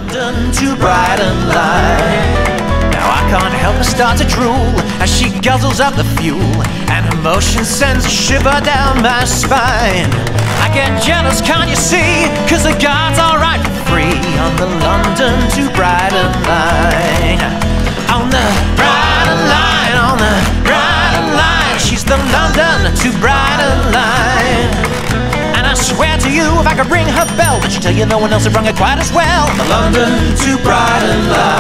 London to Brighton line. Now I can't help but start to drool as she guzzles up the fuel, and her motion sends a shiver down my spine. I get jealous, can't you see? Cause the guards are right for free on the London to Brighton line. On the Brighton line, on the Brighton line. She's the London to Brighton line. And I swear to you, if I could ring her bell, but she'd tell you no one else had rung it quite as well. The London to Brighton line.